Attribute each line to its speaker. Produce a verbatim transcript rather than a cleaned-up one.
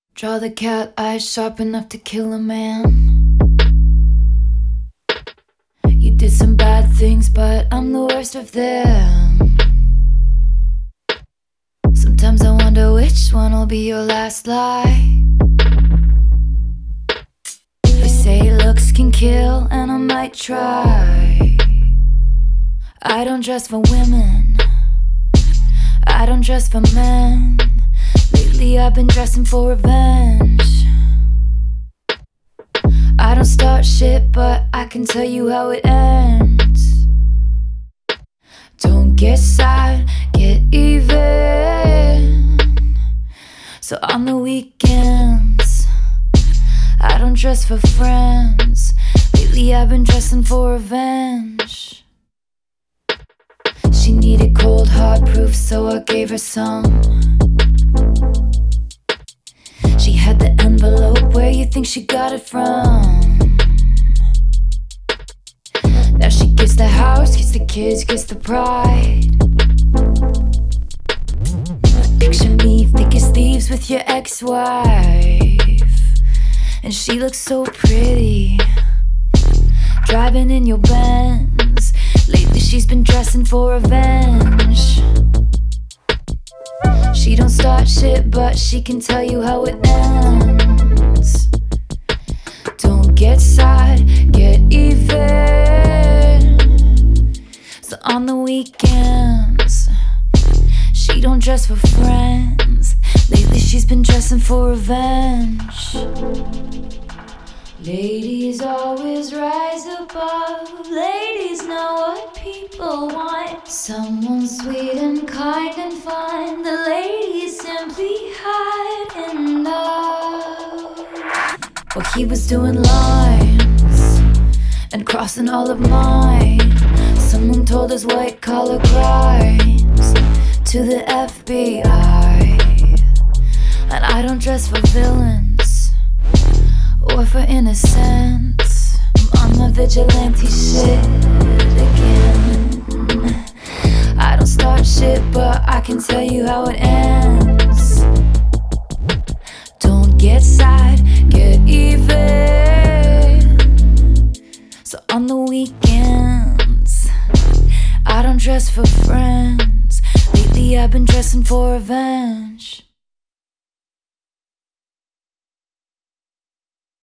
Speaker 1: Draw the cat eyes sharp enough to kill a man. You did some bad things, but I'm the worst of them. Sometimes I wonder which one will be your last lie. They say looks can kill, and I might try. I don't dress for women, I don't dress for men. Lately I've been dressing for revenge. I don't start shit, but I can tell you how it ends. Don't get sad, get even. So on the weekends I don't dress for friends. Lately I've been dressing for revenge. She needed cold hard proof, so I gave her some. She had the envelope, where you think she got it from? Now she gets the house, gets the kids, gets the pride. Picture me thick as thieves with your ex-wife, and she looks so pretty, driving in your Benz. Lately she's been dressing for revenge. She don't start shit, but she can tell you how it ends. Don't get sad, get even. So on the weekends she don't dress for friends. Lately she's been dressing for revenge. Ladies always rise above. Ladies know what people want. Someone sweet and kind and fun. The ladies simply hide in love. Well, he was doing lines and crossing all of mine. Someone told us white collar crimes to the F B I. And I don't dress for villains or for innocence. I'm on my vigilante shit again. I don't start shit, but I can tell you how it ends. Don't get sad, get even. So on the weekends I don't dress for friends. Lately I've been dressing for revenge.